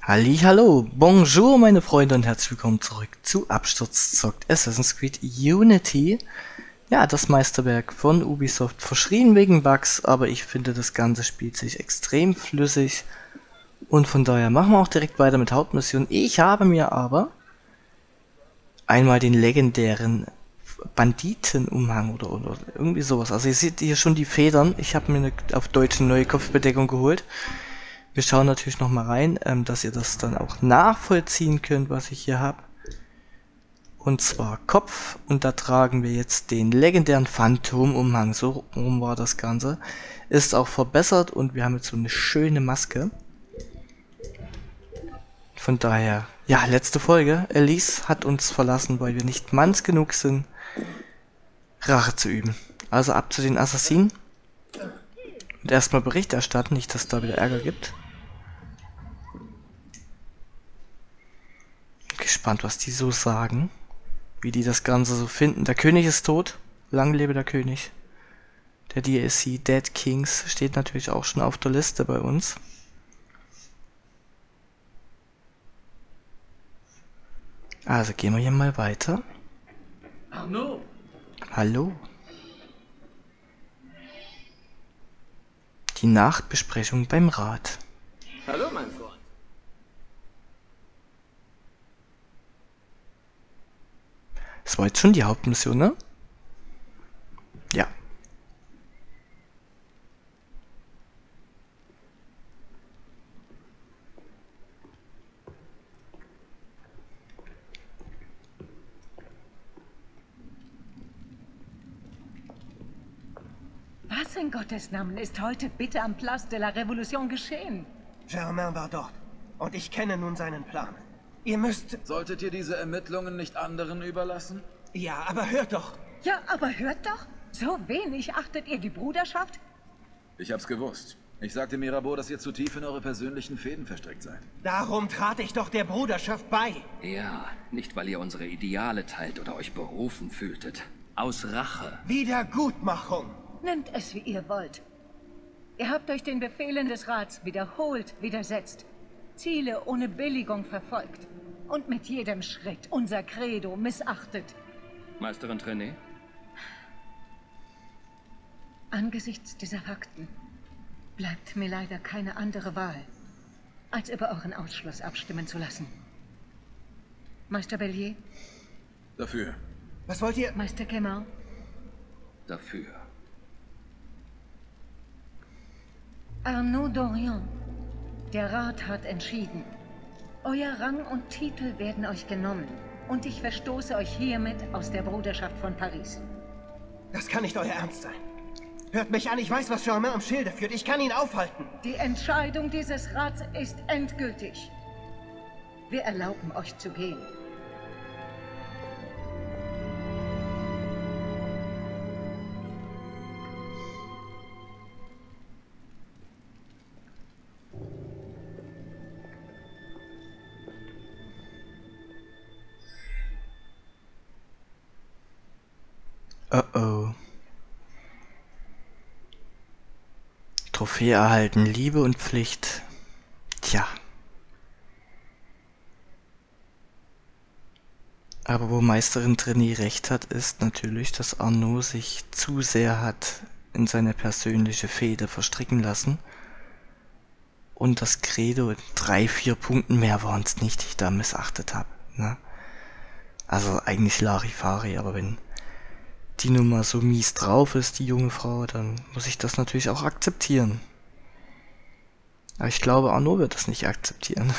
Hallo, bonjour meine Freunde und herzlich willkommen zurück zu Absturz zockt Assassin's Creed Unity. Ja, das Meisterwerk von Ubisoft, verschrien wegen Bugs, aber ich finde das Ganze spielt sich extrem flüssig und von daher machen wir auch direkt weiter mit Hauptmission. Ich habe mir aber einmal den legendären Banditenumhang oder irgendwie sowas. Also ihr seht hier schon die Federn. Ich habe mir auf Deutsch eine neue Kopfbedeckung geholt. Wir schauen natürlich noch mal rein, dass ihr das dann auch nachvollziehen könnt, was ich hier habe. Und zwar Kopf, und da tragen wir jetzt den legendären Phantomumhang. So rum war das Ganze. Ist auch verbessert und wir haben jetzt so eine schöne Maske. Von daher, ja, letzte Folge. Elise hat uns verlassen, weil wir nicht manns genug sind, Rache zu üben. Also ab zu den Assassinen. Und erstmal Bericht erstatten, nicht, dass es da wieder Ärger gibt. Gespannt, was die so sagen. Wie die das Ganze so finden. Der König ist tot. Lang lebe der König. Der DLC Dead Kings steht natürlich auch schon auf der Liste bei uns. Also gehen wir hier mal weiter. Arnaud! Hallo. Die Nachbesprechung beim Rat. Hallo, mein Freund. Das war jetzt schon die Hauptmission, ne? Ja. Was in Gottes Namen ist heute bitte am Place de la Révolution geschehen? Germain war dort. Und ich kenne nun seinen Plan. Ihr müsst... Solltet ihr diese Ermittlungen nicht anderen überlassen? Ja, aber hört doch. Ja, aber hört doch, so wenig achtet ihr die Bruderschaft? Ich hab's gewusst. Ich sagte Mirabeau, dass ihr zu tief in eure persönlichen Fäden verstrickt seid. Darum trat ich doch der Bruderschaft bei. Ja, nicht weil ihr unsere Ideale teilt oder euch berufen fühltet. Aus Rache. Wiedergutmachung. Nennt es, wie ihr wollt. Ihr habt euch den Befehlen des Rats wiederholt widersetzt, Ziele ohne Billigung verfolgt und mit jedem Schritt unser Credo missachtet. Meisterin Trenet? Angesichts dieser Fakten bleibt mir leider keine andere Wahl, als über euren Ausschluss abstimmen zu lassen. Meister Bellier? Dafür. Was wollt ihr... Meister Kemal? Dafür. Arnaud Dorian, der Rat hat entschieden. Euer Rang und Titel werden euch genommen und ich verstoße euch hiermit aus der Bruderschaft von Paris. Das kann nicht euer Ernst sein. Hört mich an, ich weiß, was Germain am Schilde führt. Ich kann ihn aufhalten. Die Entscheidung dieses Rats ist endgültig. Wir erlauben euch zu gehen. Oh oh. Trophäe erhalten, Liebe und Pflicht. Tja. Aber wo Meisterin Trenet recht hat, ist natürlich, dass Arnaud sich zu sehr hat in seine persönliche Fehde verstricken lassen. Und das Credo in 3-4 Punkten mehr waren es nicht, die ich da missachtet habe. Ne? Also eigentlich Larifari, aber wenn die Nummer so mies drauf ist, die junge Frau, dann muss ich das natürlich auch akzeptieren. Aber ich glaube, Arnaud wird das nicht akzeptieren.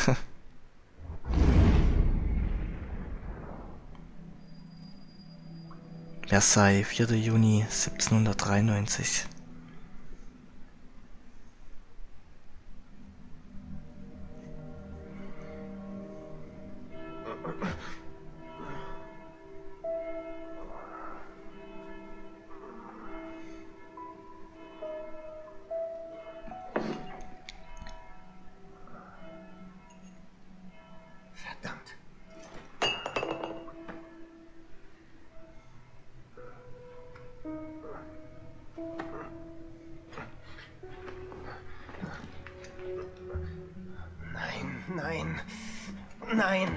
Versailles, 4. Juni 1793. Verdammt. Nein.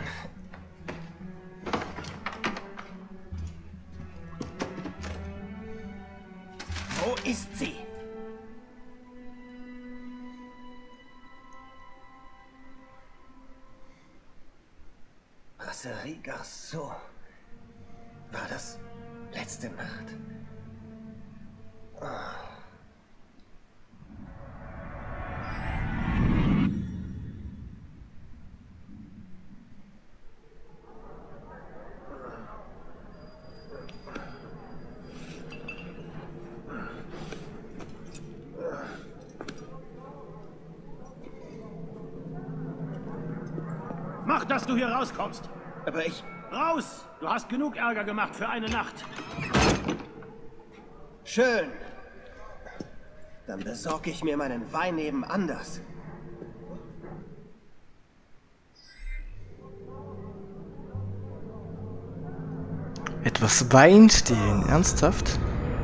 Wo ist sie? Brasserie Garçon. War das letzte Nacht? Mach, dass du hier rauskommst. Aber ich... Raus! Du hast genug Ärger gemacht für eine Nacht. Schön. Dann besorge ich mir meinen Wein eben anders. Etwas Wein stehen, ernsthaft?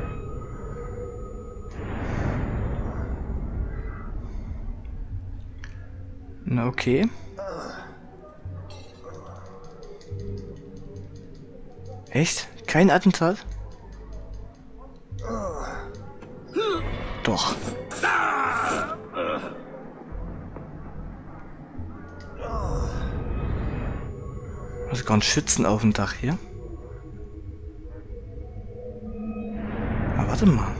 Na okay. Echt? Kein Attentat? Doch. Also gar ein Schützen auf dem Dach hier. Aber warte mal.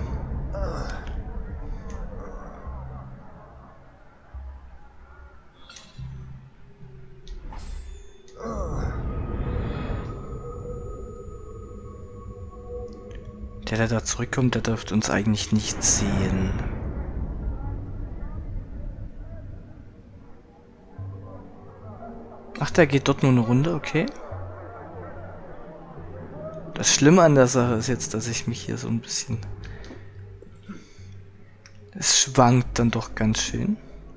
Der da zurückkommt, der dürfte uns eigentlich nicht sehen. Ach, der geht dort nur eine Runde, okay. Das Schlimme an der Sache ist jetzt, dass ich mich hier so ein bisschen... Es schwankt dann doch ganz schön.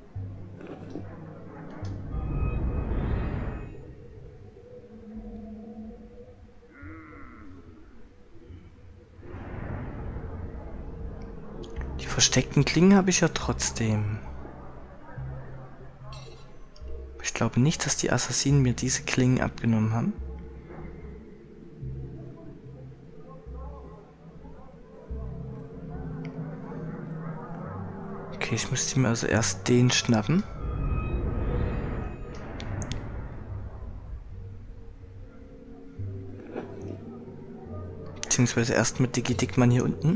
Die versteckten Klingen habe ich ja trotzdem. Ich glaube nicht, dass die Assassinen mir diese Klingen abgenommen haben. Okay, ich müsste mir also erst den schnappen. Beziehungsweise erst mit Digi Dickmann hier unten.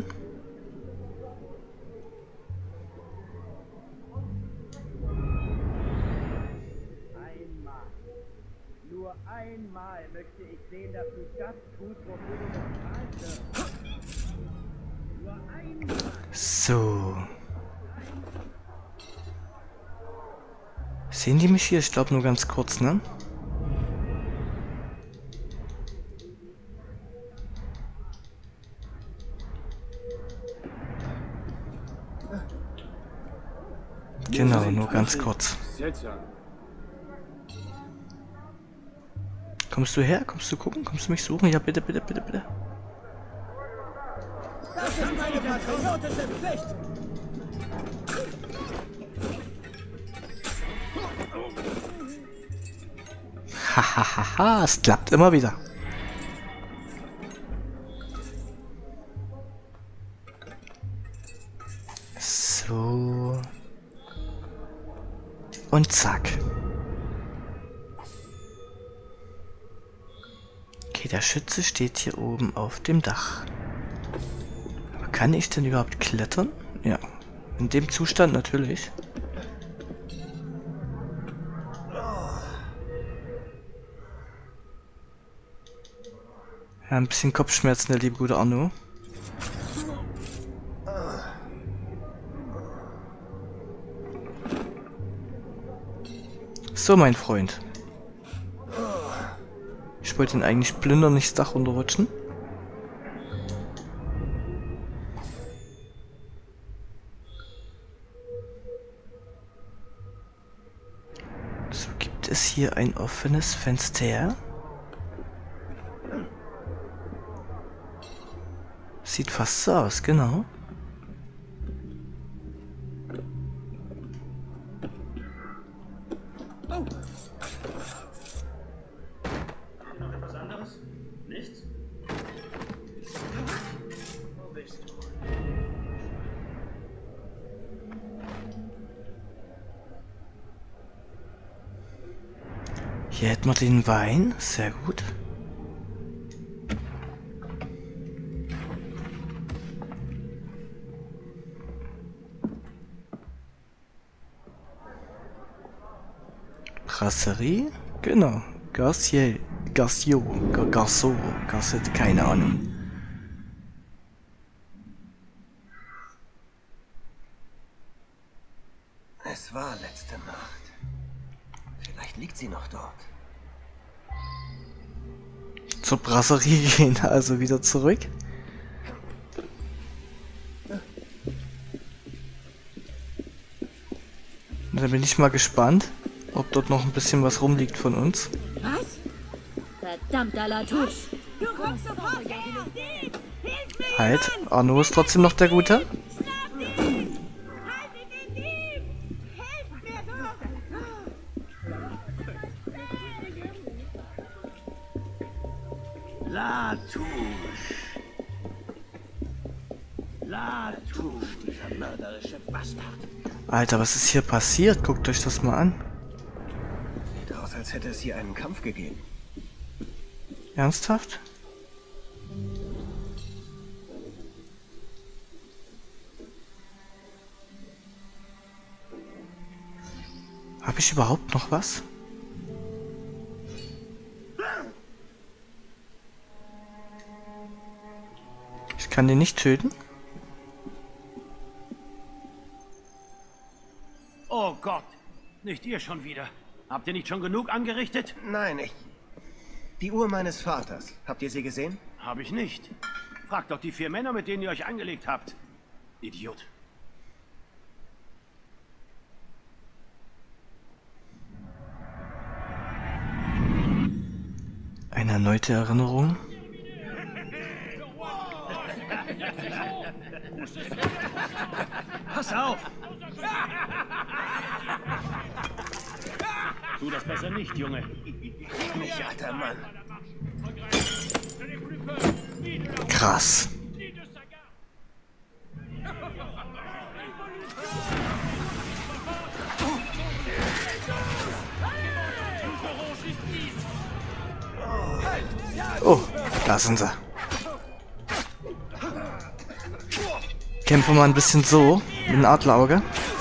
Nur einmal möchte ich sehen, dass du das tust, wofür du bezahlt wirst. Nur einmal. So. Sehen die mich hier? Ich glaube nur ganz kurz, ne? Genau, nur ganz kurz. Seltsam. Kommst du her? Kommst du gucken? Kommst du mich suchen? Ja, bitte, bitte, bitte, bitte. Das ist meine patriotische Pflicht. Hahaha, es klappt immer wieder. So. Und zack. Okay, der Schütze steht hier oben auf dem Dach. Aber kann ich denn überhaupt klettern? Ja. In dem Zustand natürlich. Ja, ein bisschen Kopfschmerzen, der liebe gute Arno. So, mein Freund. Ich wollte ihn eigentlich plündern, nicht das Dach runterrutschen. So, gibt es hier ein offenes Fenster? Sieht fast so aus, genau. Hier hätten wir den Wein. Sehr gut. Brasserie? Genau. Garciot, Garçot, keine Ahnung. Es war letzte Nacht. Vielleicht liegt sie noch dort. Zur Brasserie gehen, also wieder zurück. Und dann bin ich mal gespannt, ob dort noch ein bisschen was rumliegt von uns. Was? Verdammter Latouche! Du kommst sofort her! Hilf mir! Halt, Arno ist trotzdem noch der Gute. Schnapp den Dieb! Haltet den Dieb! Helft mir doch! Latouche. Latouche, dieser mörderische Bastard. Alter, was ist hier passiert? Guckt euch das mal an. Sieht aus, als hätte es hier einen Kampf gegeben. Ernsthaft? Habe ich überhaupt noch was? Ich kann den nicht töten? Oh Gott, nicht ihr schon wieder. Habt ihr nicht schon genug angerichtet? Nein, die Uhr meines Vaters. Habt ihr sie gesehen? Hab ich nicht. Fragt doch die 4 Männer, mit denen ihr euch angelegt habt. Idiot. Eine erneute Erinnerung? Pass auf! Tu das besser nicht, Junge. Mich, alter Mann. Krass. Oh, da sind sie. Kämpfen wir mal ein bisschen so, mit dem Adlerauge.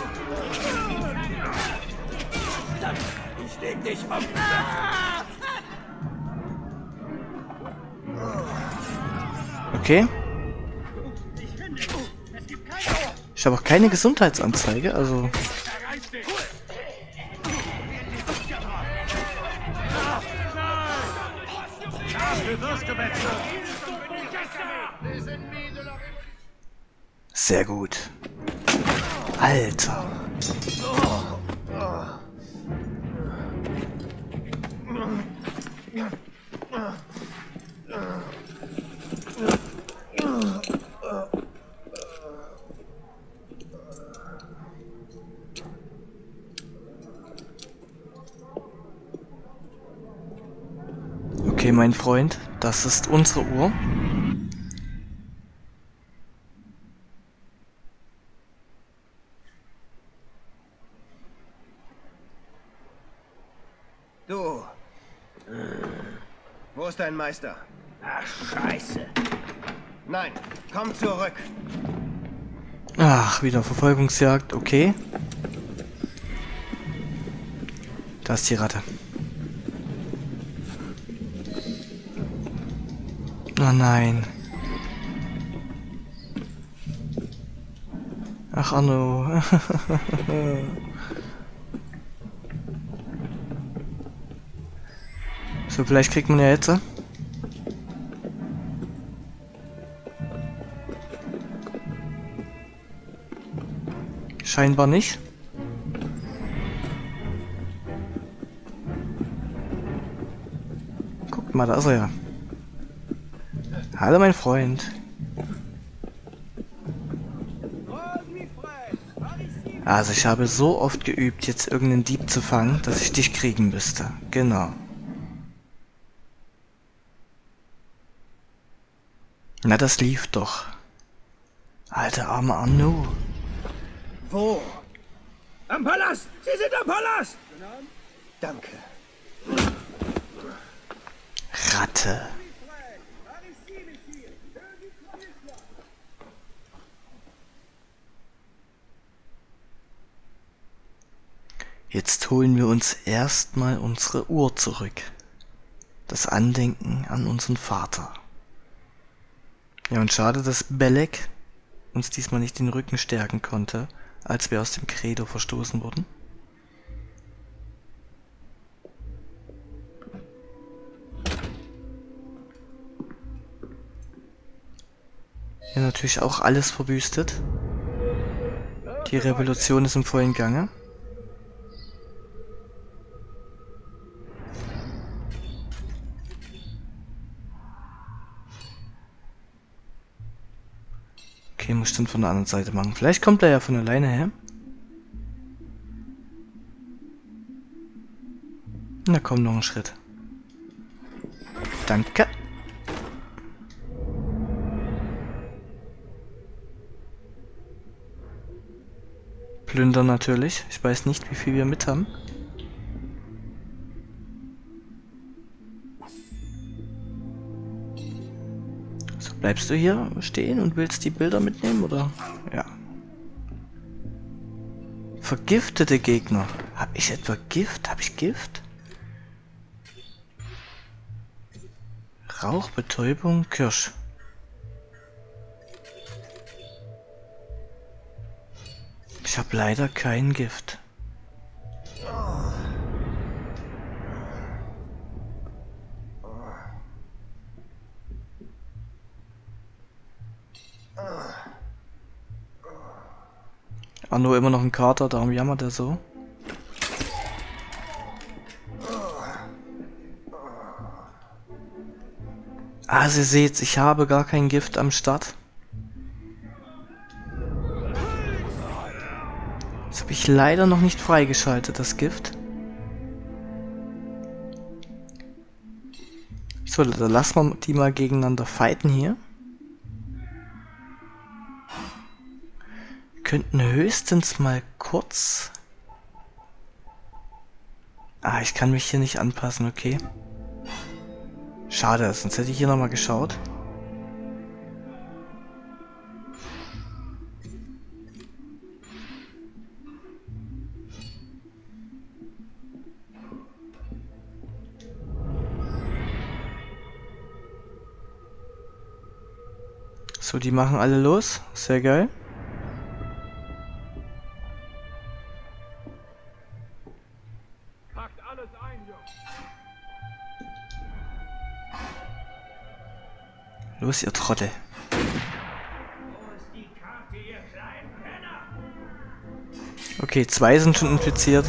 Ich leg dich um. Okay. Ich habe auch keine Gesundheitsanzeige, also... Sehr gut. Alter. Okay, mein Freund, das ist unsere Uhr. Du. Wo ist dein Meister? Ach, Scheiße. Nein, komm zurück. Ach, wieder Verfolgungsjagd, okay. Da ist die Ratte. Oh nein. Ach, Arno. So, vielleicht kriegt man ja jetzt. Scheinbar nicht. Guckt mal, da ist er ja. Hallo, mein Freund. Also, ich habe so oft geübt, jetzt irgendeinen Dieb zu fangen, dass ich dich kriegen müsste. Genau. Na, das lief doch. Alter, armer Arno. Wo? Am Palast! Sie sind am Palast! Danke. Ratte. Jetzt holen wir uns erstmal unsere Uhr zurück. Das Andenken an unseren Vater. Ja, und schade, dass Belek uns diesmal nicht den Rücken stärken konnte, als wir aus dem Credo verstoßen wurden. Hier natürlich auch alles verwüstet. Die Revolution ist im vollen Gange. Okay, muss ich dann von der anderen Seite machen. Vielleicht kommt er ja von alleine her. Na komm, noch einen Schritt. Danke. Plündern natürlich. Ich weiß nicht, wie viel wir mit haben. So, bleibst du hier stehen und willst die Bilder mitnehmen, oder? Ja. Vergiftete Gegner. Hab ich etwa Gift? Hab ich Gift? Rauchbetäubung, Kirsch. Ich habe leider kein Gift. Arno immer noch ein Kater, darum jammert er so. Also ihr seht, ich habe gar kein Gift am Start. Das habe ich leider noch nicht freigeschaltet, das Gift. So, dann lassen wir die mal gegeneinander fighten hier. Wir könnten höchstens mal kurz... Ah, ich kann mich hier nicht anpassen, okay. Schade, sonst hätte ich hier nochmal geschaut. So, die machen alle los. Sehr geil. Packt alles ein, Jungs. Los, ihr Trottel. Wo ist die Karte, ihr kleinen Penner? Okay, 2 sind schon infiziert.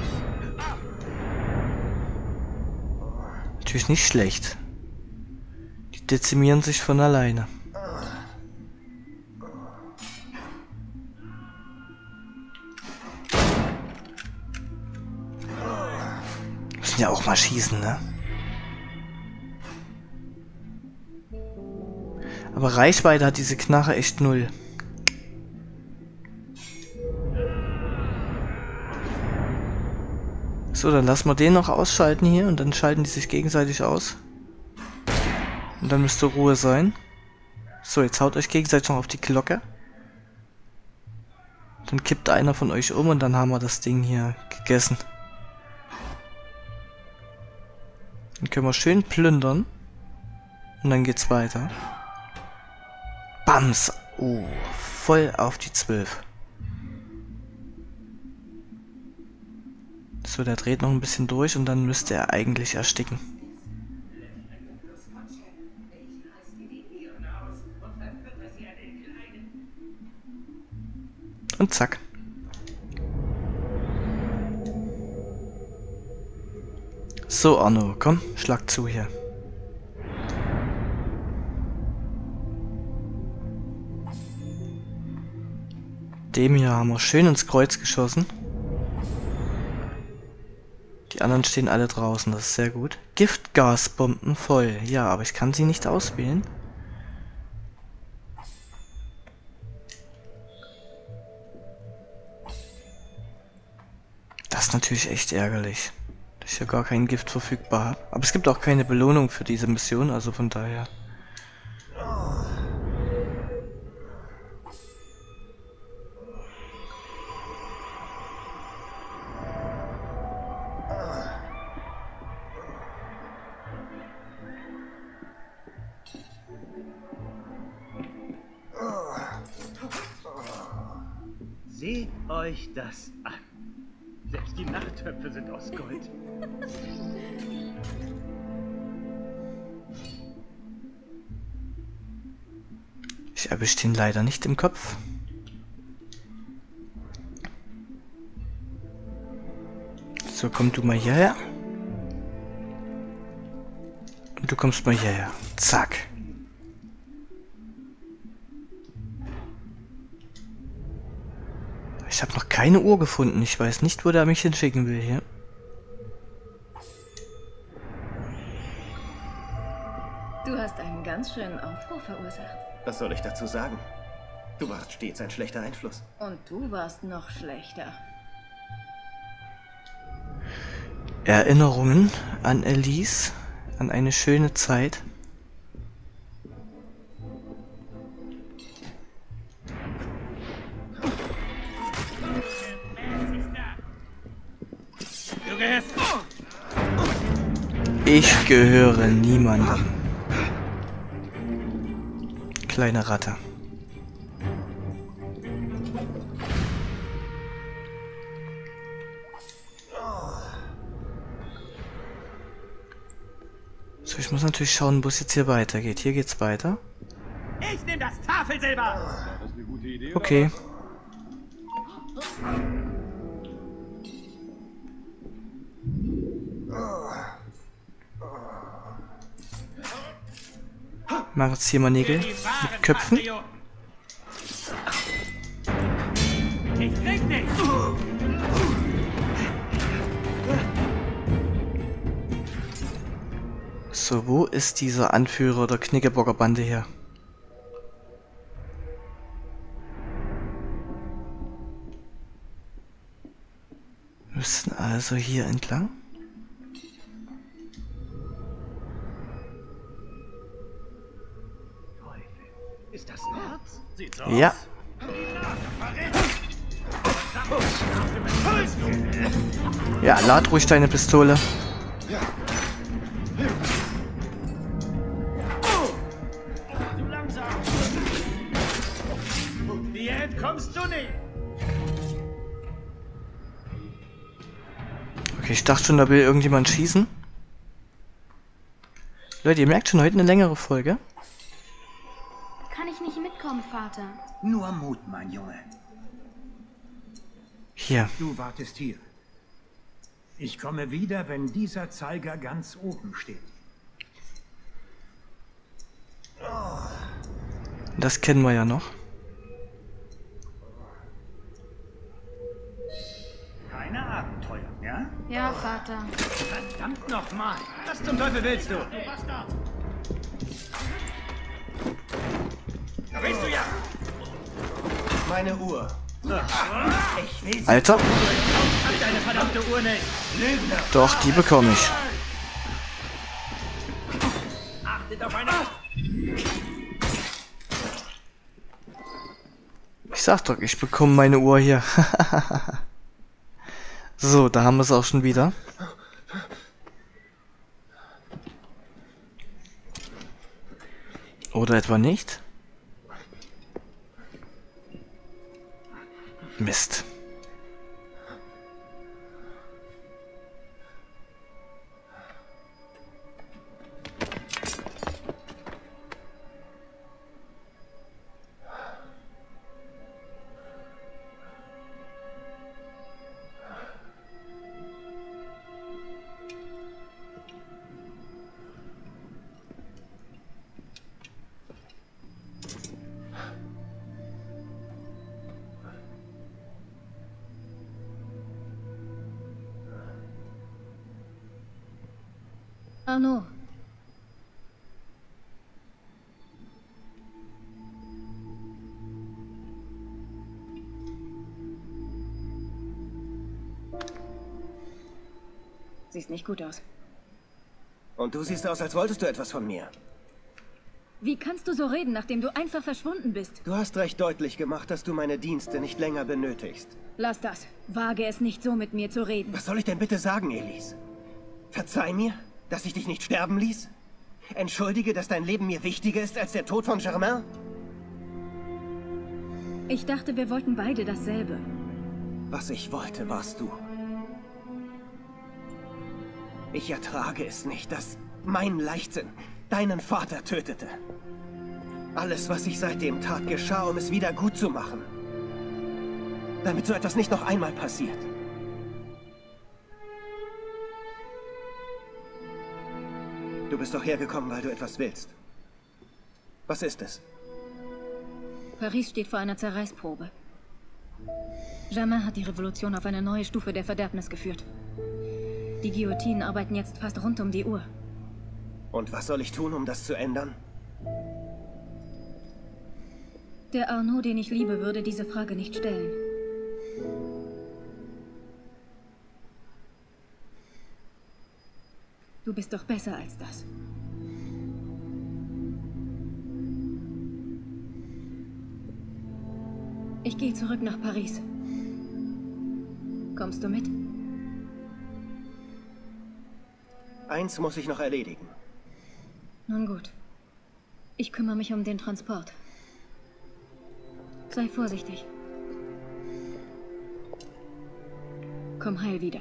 Natürlich nicht schlecht. Die dezimieren sich von alleine. Müssen ja auch mal schießen, ne? Aber Reichweite hat diese Knarre echt null. So, dann lassen wir den noch ausschalten hier und dann schalten die sich gegenseitig aus. Und dann müsste Ruhe sein. So, jetzt haut euch gegenseitig noch auf die Glocke. Dann kippt einer von euch um und dann haben wir das Ding hier gegessen. Dann können wir schön plündern. Und dann geht's weiter. Bams! Oh, voll auf die 12. So, der dreht noch ein bisschen durch und dann müsste er eigentlich ersticken. Und zack. So, Arno, komm, schlag zu hier. Dem hier haben wir schön ins Kreuz geschossen. Die anderen stehen alle draußen, das ist sehr gut. Giftgasbomben voll. Ja, aber ich kann sie nicht auswählen. Das ist natürlich echt ärgerlich. dass ich ja gar kein Gift verfügbar habe. Aber es gibt auch keine Belohnung für diese Mission, also von daher. Seht euch das an. Selbst die Nachttöpfe sind aus Gold. Ich erwische den leider nicht im Kopf. So, komm du mal hierher. Und du kommst mal hierher. Zack. Ich habe noch keine Uhr gefunden. Ich weiß nicht, wo der mich hinschicken will hier. Du hast einen ganz schönen Aufruhr verursacht. Was soll ich dazu sagen? Du warst stets ein schlechter Einfluss. Und du warst noch schlechter. Erinnerungen an Elise, an eine schöne Zeit. Ich gehöre niemandem. Kleine Ratte. So, ich muss natürlich schauen, wo es jetzt hier weitergeht. Hier geht's weiter. Ich nehme das Tafelsilber! Okay. Mach jetzt hier mal Nägel mit Köpfen. Ich krieg dich! So, wo ist dieser Anführer der Knickerbocker Bande her? Wir müssen also hier entlang. Ist das ein Herz? Sieht so Ja. aus. Ja, lad ruhig deine Pistole. Du langsam! Hier entkommst du nicht! Okay, ich dachte schon, da will irgendjemand schießen. Leute, ihr merkt schon, heute eine längere Folge. Kann ich nicht mitkommen, Vater? Nur Mut, mein Junge. Hier. Du wartest hier. Ich komme wieder, wenn dieser Zeiger ganz oben steht. Das kennen wir ja noch. Keine Abenteuer, ja? Ja, Vater. Verdammt nochmal! Was zum Teufel willst du? Du Bastard! Da willst du ja! Meine Uhr. Ich will sie. Alter. Ich hab deine verdammte Uhr nicht! Lügner! Doch, die bekomme ich. Achtet auf eine... Ich sag doch, ich bekomme meine Uhr hier. So, da haben wir es auch schon wieder. Oder etwa nicht? Mist. Arno. Siehst nicht gut aus. Und du siehst aus, als wolltest du etwas von mir. Wie kannst du so reden, nachdem du einfach verschwunden bist? Du hast recht deutlich gemacht, dass du meine Dienste nicht länger benötigst. Lass das. Wage es nicht, so mit mir zu reden. Was soll ich denn bitte sagen, Elise? Verzeih mir, dass ich dich nicht sterben ließ? Entschuldige, dass dein Leben mir wichtiger ist als der Tod von Germain? Ich dachte, wir wollten beide dasselbe. Was ich wollte, warst du. Ich ertrage es nicht, dass mein Leichtsinn deinen Vater tötete. Alles, was ich seitdem tat, geschah, um es wieder gut zu machen. Damit so etwas nicht noch einmal passiert. Du bist doch hergekommen, weil du etwas willst. Was ist es? Paris steht vor einer Zerreißprobe. Germain hat die Revolution auf eine neue Stufe der Verderbnis geführt. Die Guillotinen arbeiten jetzt fast rund um die Uhr. Und was soll ich tun, um das zu ändern? Der Arnaud, den ich liebe, würde diese Frage nicht stellen. Du bist doch besser als das. Ich gehe zurück nach Paris. Kommst du mit? Eins muss ich noch erledigen. Nun gut. Ich kümmere mich um den Transport. Sei vorsichtig. Komm heil wieder.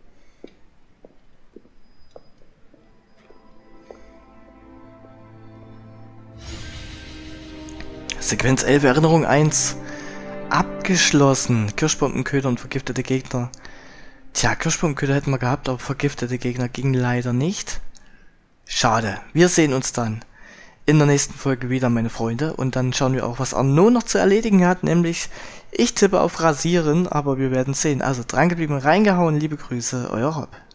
Sequenz 11, Erinnerung 1. Abgeschlossen. Kirschbombenköder und vergiftete Gegner. Tja, Kirschbombenköder hätten wir gehabt, aber vergiftete Gegner gingen leider nicht. Schade. Wir sehen uns dann in der nächsten Folge wieder, meine Freunde. Und dann schauen wir auch, was Arnaud noch zu erledigen hat. Nämlich, ich tippe auf Rasieren, aber wir werden sehen. Also dran geblieben, reingehauen. Liebe Grüße, euer Rob.